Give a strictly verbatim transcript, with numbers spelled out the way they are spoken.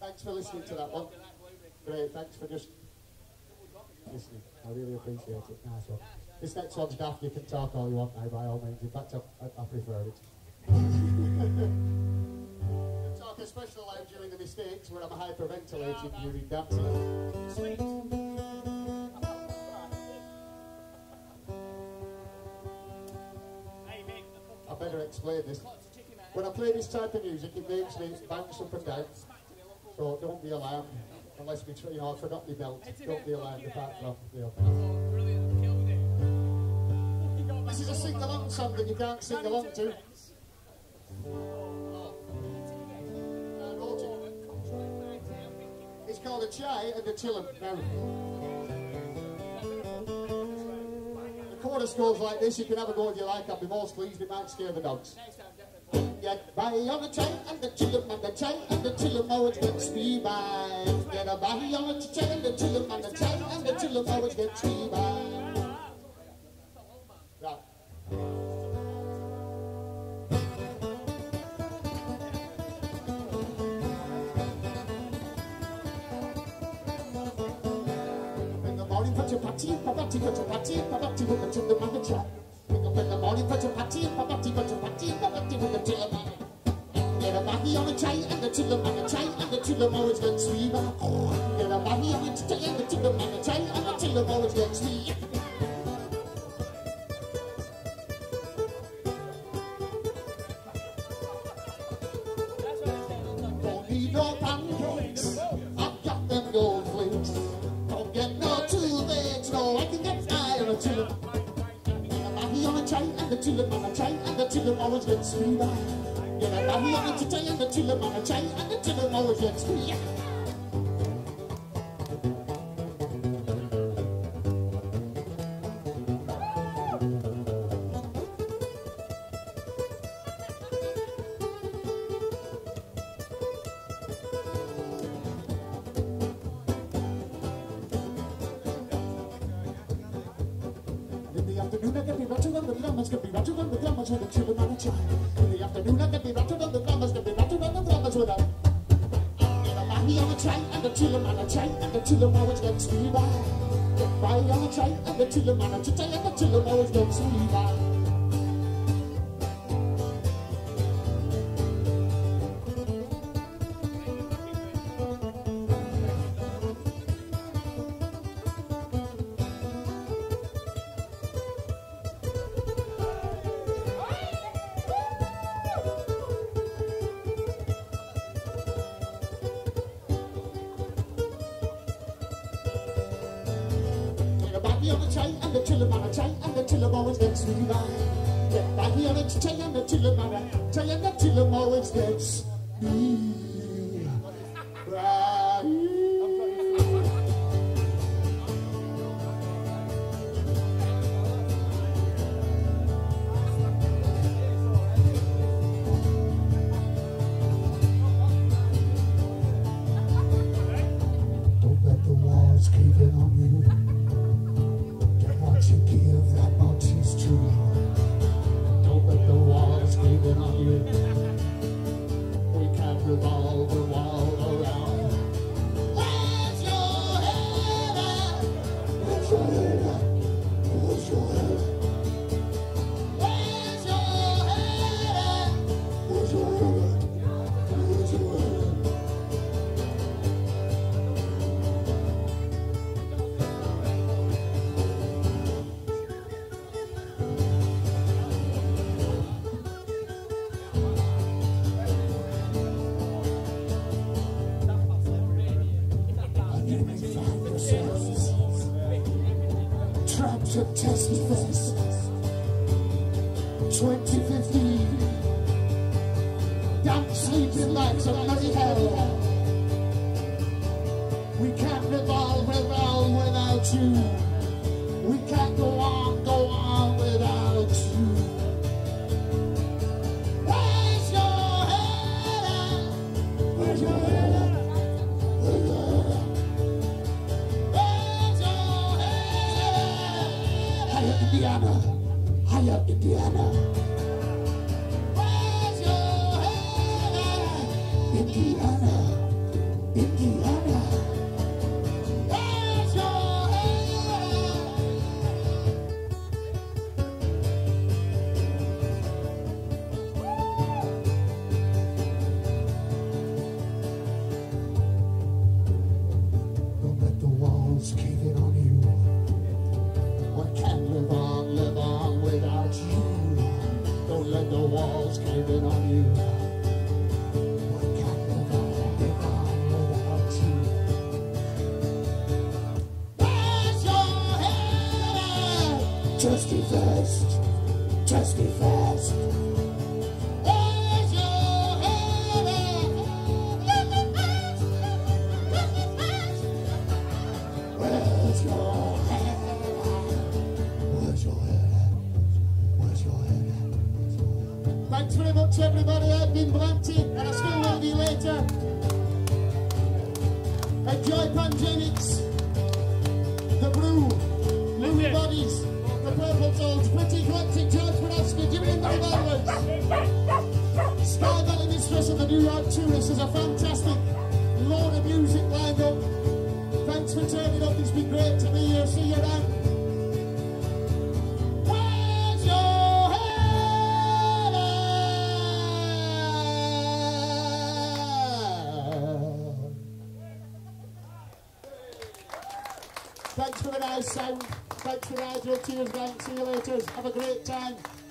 Thanks for listening to that one. Great, thanks for just listening. I really appreciate it. Nice one. This next one's daft. You can talk all you want now, by all means. In fact, I, I, I prefer it. The talk especially loud during the mistakes where I'm hyperventilating during dancing. Sweet. I better explain this. When I play this type of music, it makes me bounce up and down. So don't be alarmed, unless we, you know, I forgot my belt. Don't be alarmed apart from the other. This is a sing-along song that you can't sing along to. It's called A Chai and a Chillum. Now, the chorus goes like this. You can have a go if you like. I'll be most pleased. It might scare the dogs. Get by on a chain and the chillum and the chain and the chillum always gets me by. Get a by on a chain and the chillum and the chain and the chillum always gets me by. Right. In the morning put your party, party, put your party, party with the chillum and the chain. Wake up in the morning, put your party, party, put your party, party with the chillum. Get a body on the chai and the chillum and the chai and the chillum always gets sweet. Get a body on the chai and the chillum and the chai and the chillum always gets sweet. Don't need no pancakes, I've got them gold flakes. Don't get no toothaches, no, I can get high on a chillum. On a chai and the chillum on a chai and the chillum always gets sweet. Get a body on a chai and the chillum on a chai and the chillum always gets sweet. In the afternoon I can be rattled on the drummers, can be rattled on the drummers with a chillum on a chai. In the afternoon I can be rattled on the drummers, can be rattled on the drummers with a Get a body on a chai and the chillum on a chai and the chillum always gets me by. Get by on a chai and the chillum on a chai and the chillum always gets me by. On the chai and the chillum on a chai and the chillum always gets me by. Get body on a chai and the chillum on a chai and the chillum always gets me by. Don't let the walls cave in on you. You give that much is true. Don't let the walls cave in on you. We can't revolve or wall around. Where's your head at? Where's your head at? Where's your head at? Where's your head at? Where's your head at? Where's your head at? Trapped to test me face twenty fifteen. Damn sleeping like some bloody hell. We can't revolve, revolve without you. We can't go on, go on without you. Where's your head at? Where's your head at? Where's your head at? Indiana, higher Indiana. Where's your head at? Indiana, Just be fast, just be fast. Where's your head at? Where's your head at? Where's your head at? Where's your head at? Thanks very much everybody, I've been Blanty and I still will you later. Enjoy Pandemics, The Brew, Louis Bodies, The Purple Tones, Pretty Eclectic, George Bradowski, Jimmy and the Revolvers. Sky Valley Mistress and the New York Tourists is a fantastic load of music lined up. Thanks for turning up, it's been great to be here, see you around. Where's your head at? Thanks for the nice sound. Thanks for the ideal. Cheers, gang. See you later. Have a great time.